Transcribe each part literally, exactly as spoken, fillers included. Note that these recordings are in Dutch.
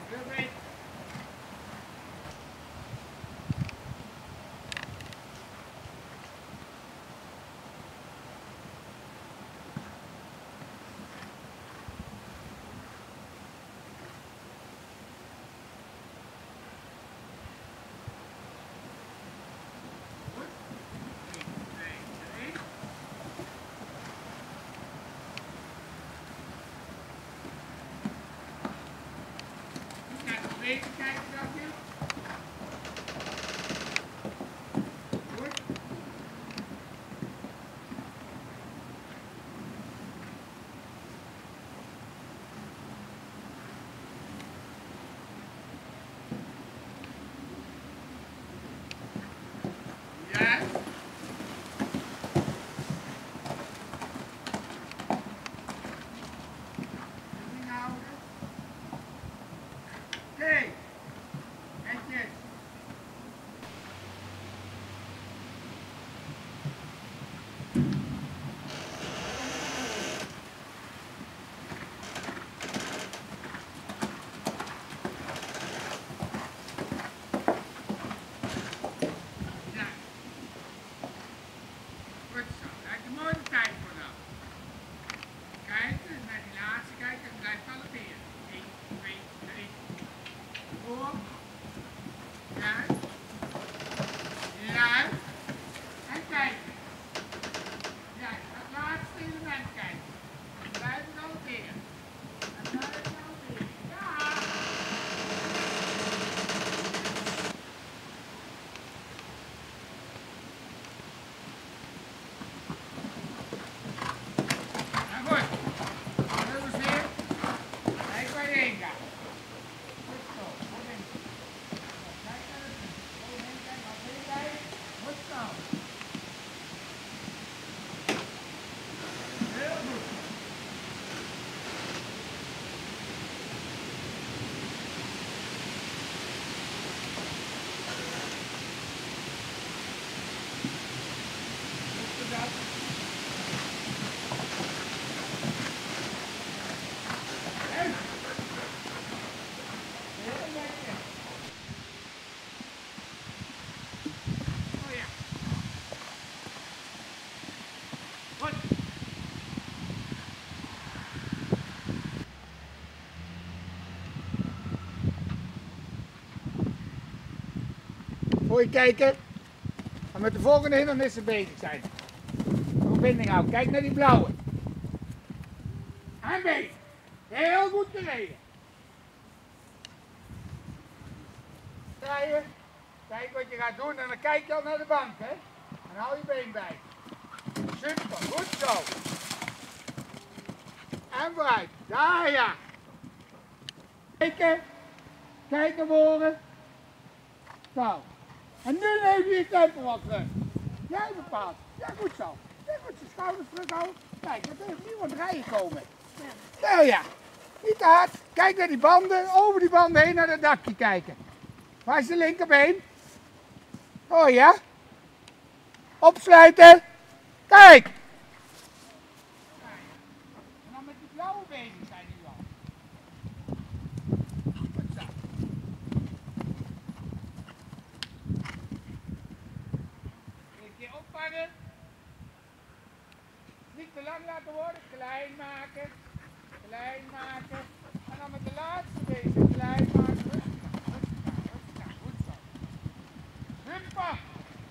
Even kijken, Daphne. Goed. Ja. Oké, netjes. Ja. Goed zo, kijk er mooi de tijd voor nou. Kijk, naar die laatste kijken en blijf kalmeren. één, twee, drie. Voor. Juist. Juist. En kijken. Juist, het laatste element kijken. En blijven noteren. En blijven noteren. Ja. En goed. Dat is weer. Kijk waar je heen gaat. Goed zo. Goed in. Kijk naar het punt. Goed heen, kijk naar het heen. Goed zo. Heel goed. Goed gedaan. Hey. Heel netjes. Oh ja. Goed. Voor je kijken. En met de volgende hindernissen bezig zijn. Verbinding houden. Kijk naar die blauwe. En bezig. Heel goed gereden. Draaien. Kijk wat je gaat doen en dan kijk je al naar de bank, hè. En hou je been bij. Super, goed zo. En vooruit. Daar ja. Kijken. Kijken horen. Zo. En nu neem je je tempo wat terug. Jij bepaalt. Ja, goed zo. Ja, goed je schouders terug houden. Kijk, dat heeft niemand rijden komen. Nou ja. Niet te hard. Kijk naar die banden. Over die banden heen naar het dakje kijken. Waar is de linkerbeen? Oh ja. Opsluiten. Kijk. En dan met die blauwe bezig zijn nu al. Goed zo. Een keer opvangen. Niet te lang laten worden. Klein maken. Klein maken. En dan met de laatste bezig. Klein maken. Goed zo. Huppa.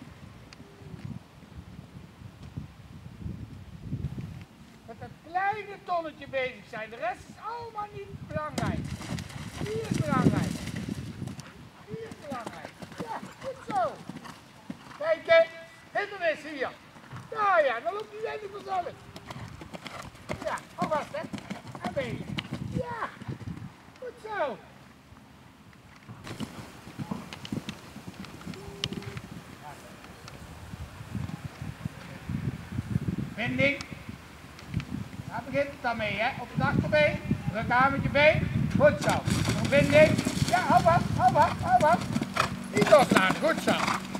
Met dat kleine tonnetje bezig zijn. De rest is allemaal niet belangrijk. Die is belangrijk. Die is belangrijk. Ja, goed zo. Kijk, hindernis hier. Nou ja, dan loopt die even vanzelf. Ja, alvast hè. En bezig. Ja, goed zo. Binding. Daar begint het dan mee, hè? Op het achterbeen. Druk aan met je been. Goed zo. Verbinding. Ja, hou vast, hou vast, hou vast. Niet loslaten. Goed zo.